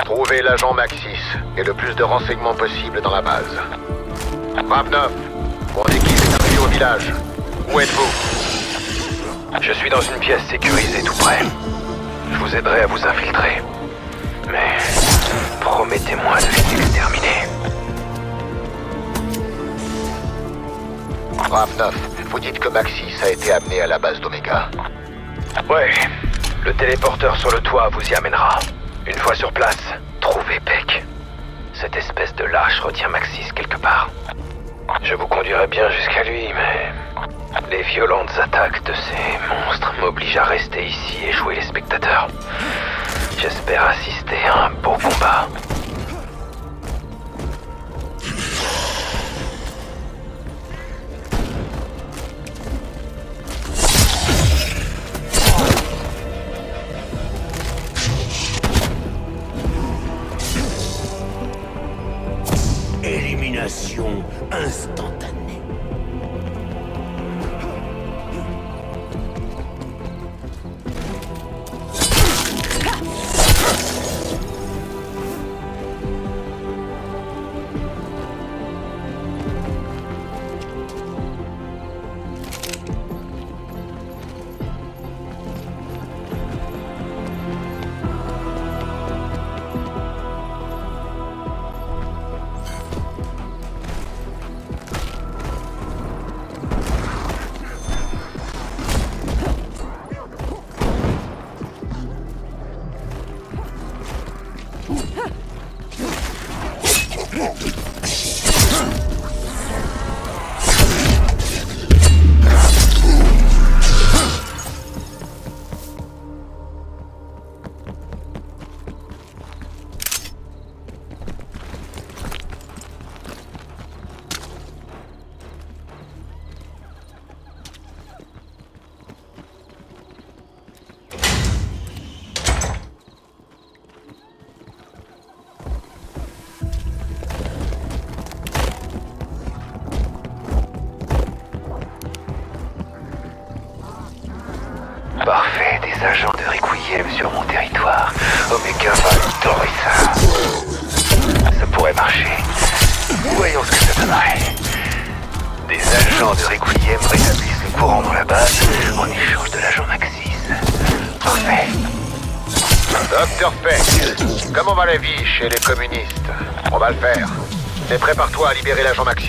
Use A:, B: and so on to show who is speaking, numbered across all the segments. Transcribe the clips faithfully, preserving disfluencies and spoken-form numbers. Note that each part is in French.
A: Trouvez l'agent Maxis et le plus de renseignements possible dans la base. Ravnov, mon équipe est arrivée au village. Où êtes-vous?
B: Je suis dans une pièce sécurisée tout près. Je vous aiderai à vous infiltrer. Mais promettez-moi de les exterminer.
A: Ravnov, vous dites que Maxis a été amené à la base d'Omega.
B: Ouais, le téléporteur sur le toit vous y amènera. Une fois sur place, trouvez Peck. Cette espèce de lâche retient Maxis quelque part. Je vous conduirai bien jusqu'à lui, mais les violentes attaques de ces monstres m'obligent à rester ici et jouer les spectateurs. J'espère assister à un beau combat.
C: Élimination instantanée.
B: Parfait, des agents de Requiem sur mon territoire. Omega va adorer ça. Ça pourrait marcher. Voyons ce que ça donnerait. Des agents de Requiem rétablissent le courant dans la base en échange de l'agent Maxis. Parfait.
A: Docteur Peck, comment va la vie chez les communistes? On va le faire. Mais prépare-toi à libérer l'agent Maxis.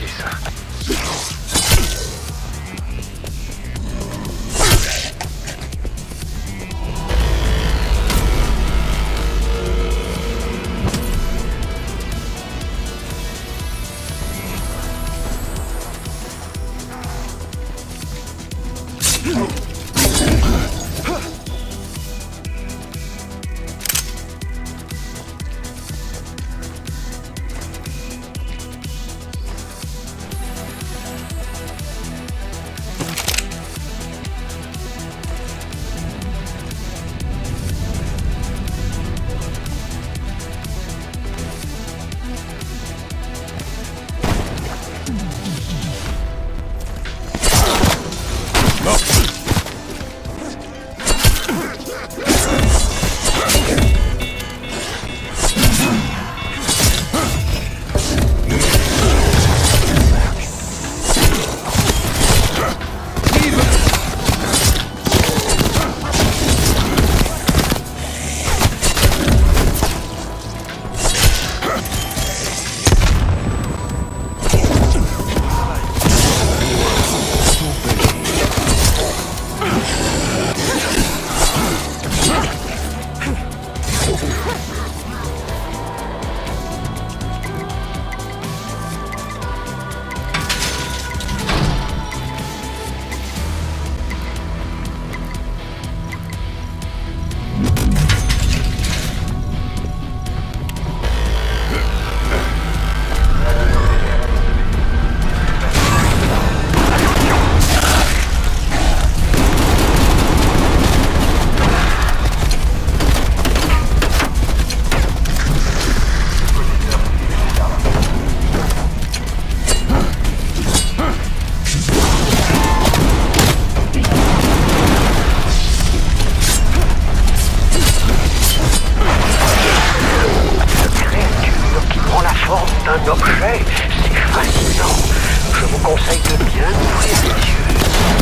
B: fait, c'est fascinant. Je vous conseille de bien ouvrir les yeux.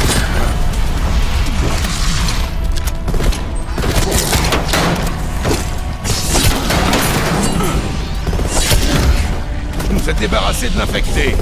C: Vous êtes débarrassé de l'infecté.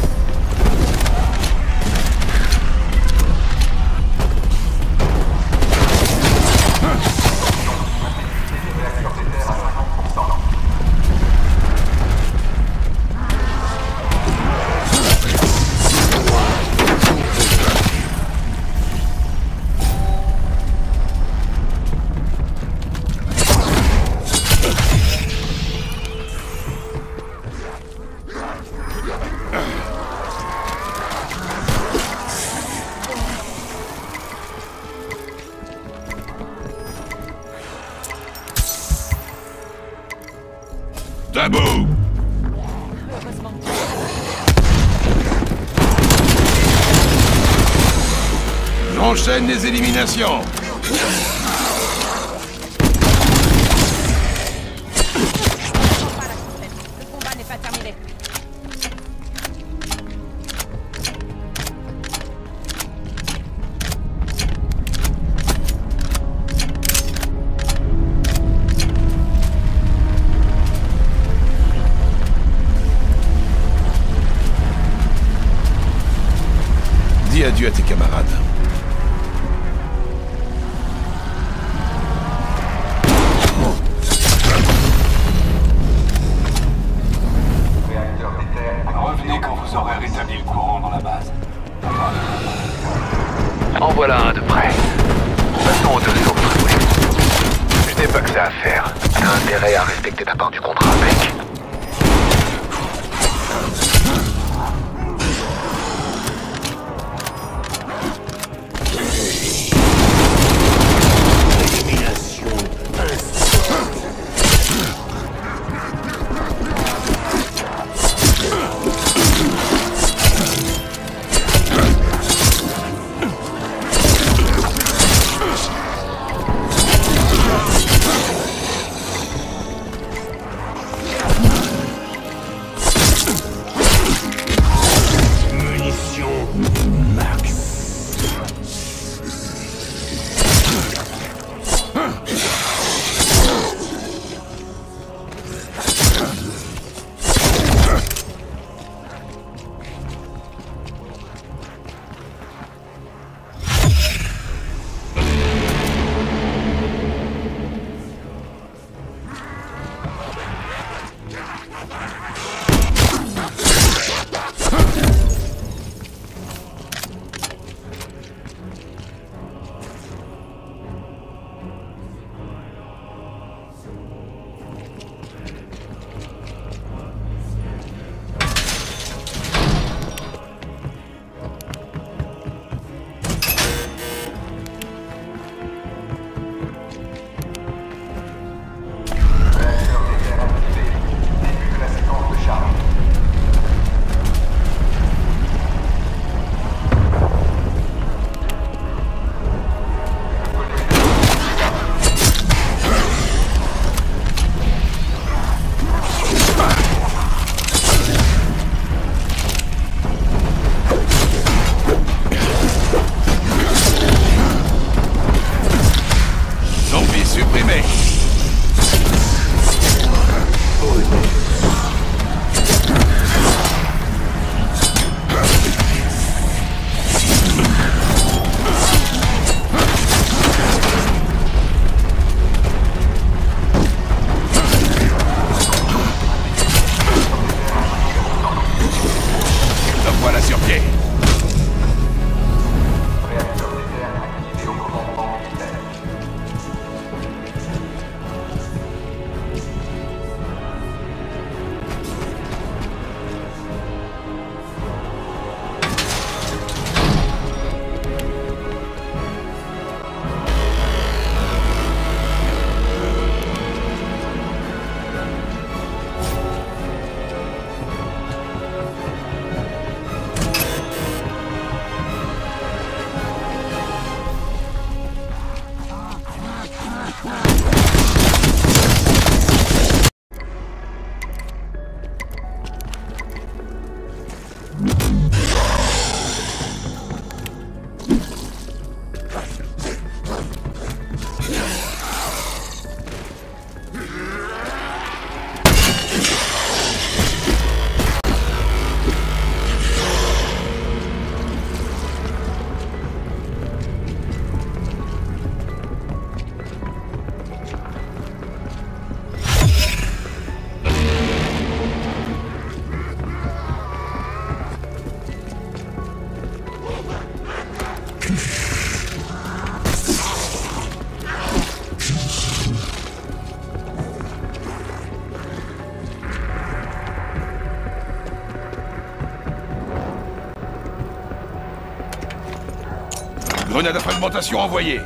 C: Debout! J'enchaîne les éliminations.
D: Le combat n'est pas terminé.
C: Dis adieu à tes camarades.
E: Revenez quand vous aurez rétabli le courant dans la base.
B: En voilà un de près. Passons aux deux autres, ouais. Je n'ai pas que ça à faire.
A: T'as intérêt à respecter ta part du contrat, mec.
C: Élimination instantanée. Grenade à fragmentation envoyée.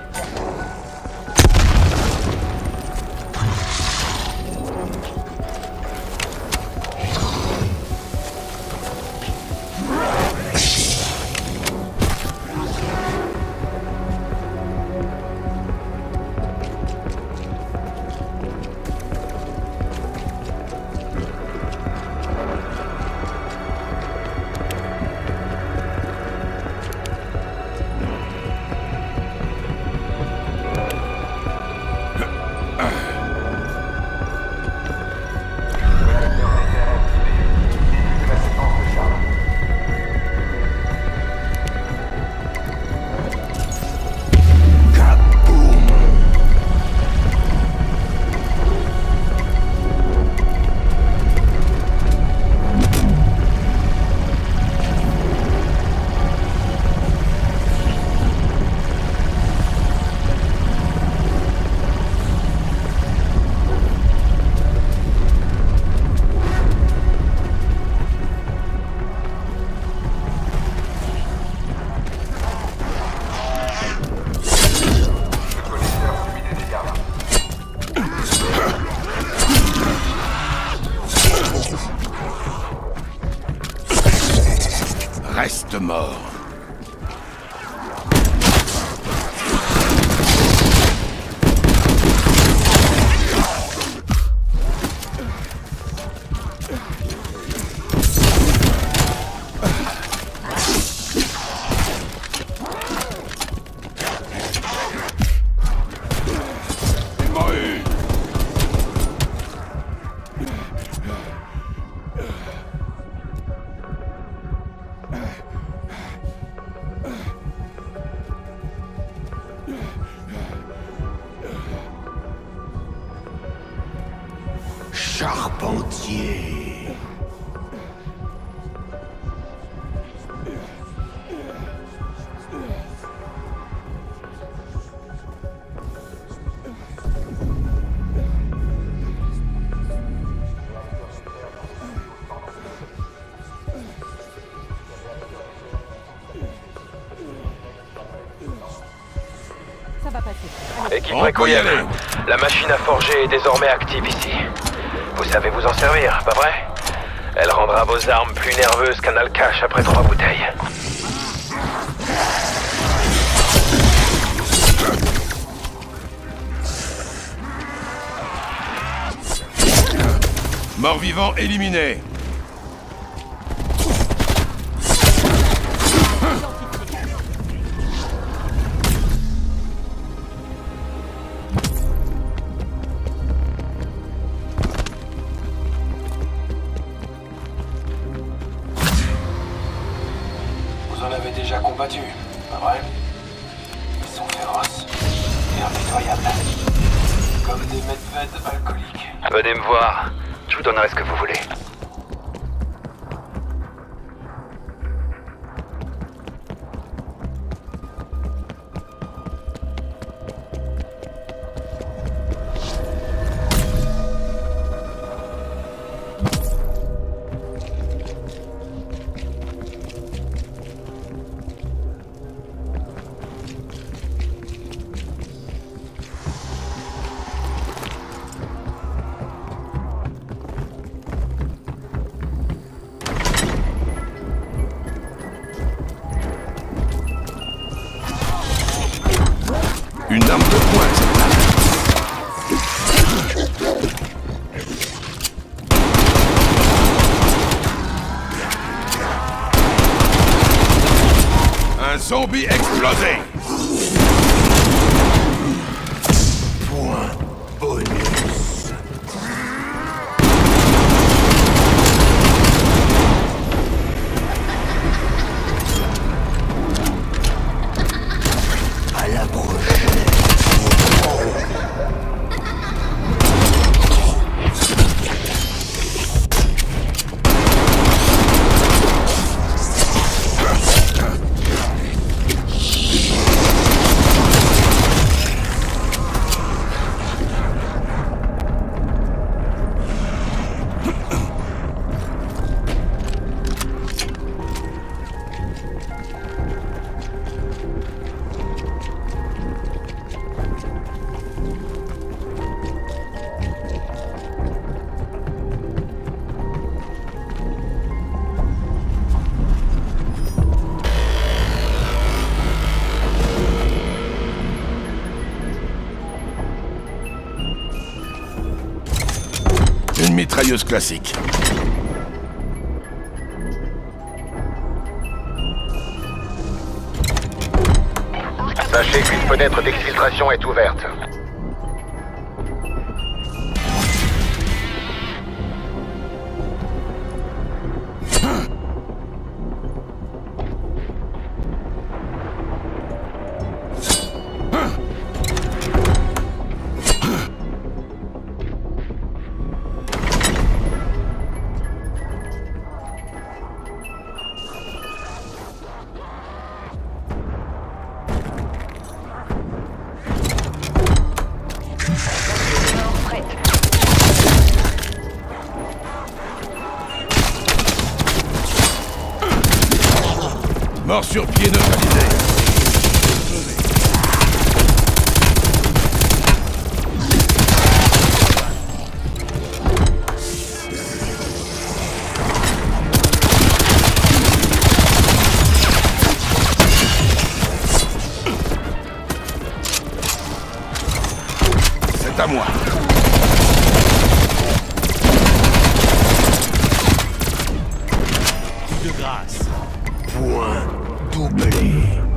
C: Reste mort. Charpentier.
D: Ça va passer.
B: Équipe
C: On peut y
B: Requiem,
C: aller.
B: la machine à forger est désormais active ici. Vous savez vous en servir, pas vrai? Elle rendra vos armes plus nerveuses qu'un alcache après trois bouteilles.
C: Mort-vivant éliminé.
E: Vous en avez déjà combattu, pas vrai? Ils sont féroces et impitoyables. Comme des medveds alcooliques.
B: Venez me voir, je vous donnerai ce que vous voulez.
C: Une arme de pointe. Un zombie explosé. Point bonus. À la prochaine. Une mitrailleuse classique.
A: Sachez qu'une fenêtre d'exfiltration est ouverte.
C: Mort sur pied neutralisé. C'est à moi.
F: De grâce.
C: Point doublé.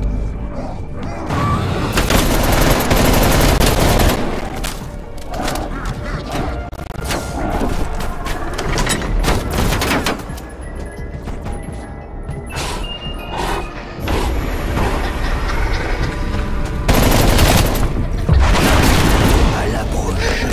C: À la prochaine.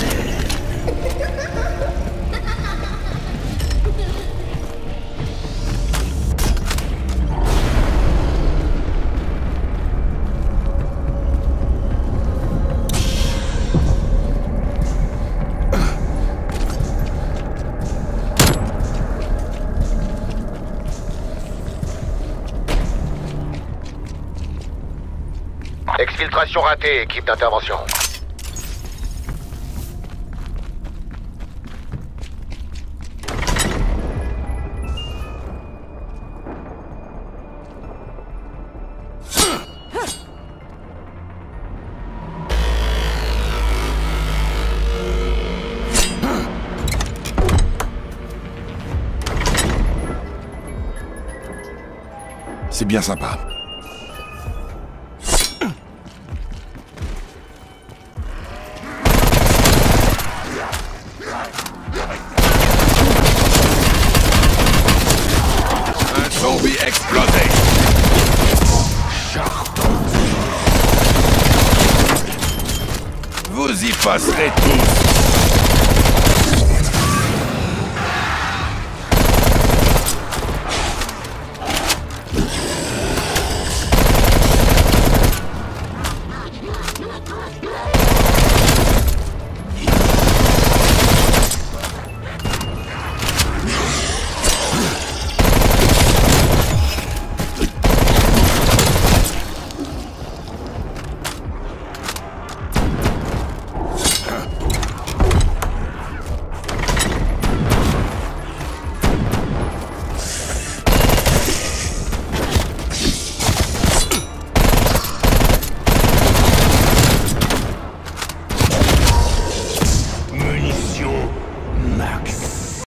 A: Exfiltration ratée, équipe d'intervention.
C: C'est bien sympa. Un zombie explosé. Vous y passerez tous.